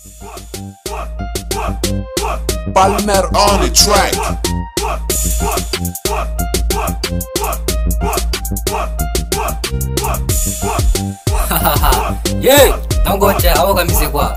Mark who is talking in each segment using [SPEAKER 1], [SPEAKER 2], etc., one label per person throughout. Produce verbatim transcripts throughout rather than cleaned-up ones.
[SPEAKER 1] Palmer on the track.
[SPEAKER 2] Yeah, don't go check out what music wa.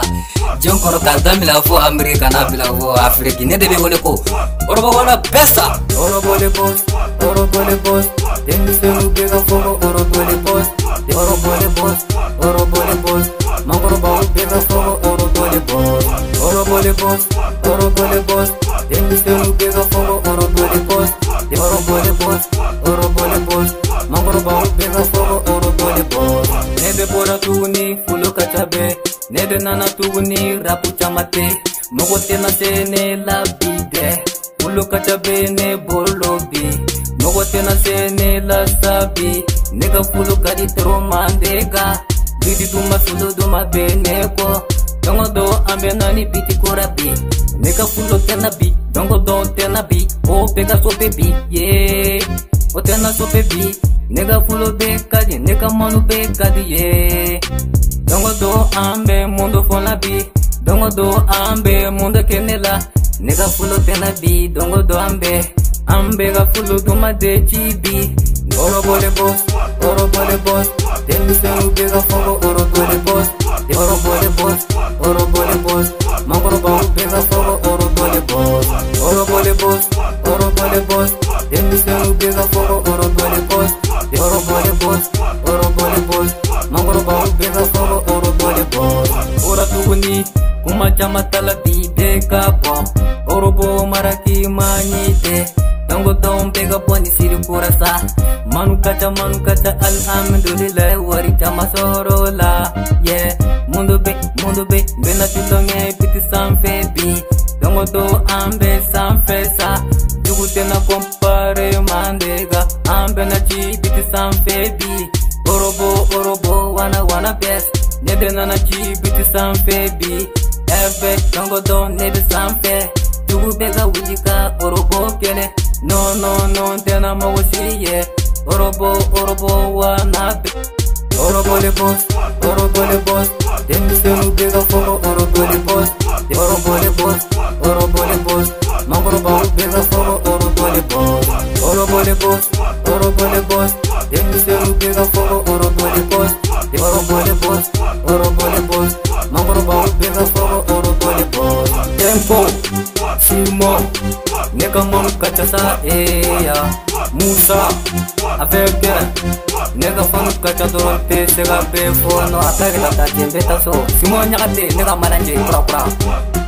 [SPEAKER 2] Jump on the Damila for America, Nabila for Africa. Never be one go. Or about Pesa. Or about the boss. Or about the boss. Then you say you big up for or about the boss. Or about the boss. Or about the boss. Mamma about big up for or about the boss. Or about the boss. Or about the boss. Then you say you big up for or about the boss. Or about the boss. Or about the boss. Mamma about big up for or about the boss. Nebe bora tuni fulo kachabe. Nebe nana tuni rapu chamate. Mogote na sene la bide. Fulo kachabe ne bolobi. Mogote na sene la sabi. Nega fulo kadi tero mandega. Bidi duma fulo duma beneko. Dongo do ambe nani biti korabi. Nega fulo tena bi. Dongo do tena bi. O pega so baby. Yeah. O tena so baby. Nega fulo be kadi. Nega manu be kadi. Yeah. Dongo do ambe mundo fola bi. Dongo do ambe mundo kenela. Nega fulo tena bi. Dongo do ambe. Ambe ga fulo duma de chibi. Oro bole boss. Oro bole boss. Tell me say you bega fogo. Oro bole boss. Oro bole boss. Oro bole boss. Mangoro ba bega fogo. Oro bole boss. Oro bole boss. Oro bole boss. Tell me say you bega fogo. Oro bole boss. Oro bole boss. Oro bole boss. Mangoro ba bega fogo. Oro bole boss. Ora tuguni kuma chama talabi de kapo. Oro bo maraki manite. Dongo dom pega poni siri kurasa. Manu kacha manu kacha alhamdulillah wari chama sorola. Yeah, mundo be mundo be bena tilonge piti sanfe bi. Dongo do ambe sanfe sa. Jugu tena compare mandega. Ambe na chi piti sanfe bi. Orobo orobo wana wana best. Nede na na chi piti sanfe bi. Ebe dongo do nede sanfe. Jugu bega wujika orobo kene. No no no tena mawasi yeah. Orobo orobo wana be. Orobo le boss. Orobo le boss. Then you say you bega fogo. Orobo le boss. Orobo le boss. Orobo le boss. Mangoro ba bega fogo. Orobo le boss. Orobo le boss. Orobo le boss. Then you say you bega fogo. Orobo le boss. Orobo le boss. Orobo le boss. Mangoro ba bega fogo. Orobo le boss. Tempo. Simo. Nega mom kachasa eya. Musa. Afeke. Nega fam kachador te sega pe fono. Afeke la ta jembe taso. Simo nyakate nega mananje kura kura.